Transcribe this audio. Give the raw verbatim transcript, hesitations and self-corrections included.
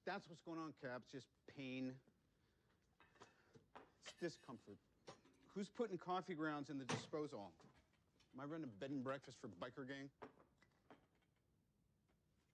That's what's going on, Cap. It's just pain. It's discomfort. Who's putting coffee grounds in the disposal? Am I running a bed and breakfast for biker gang?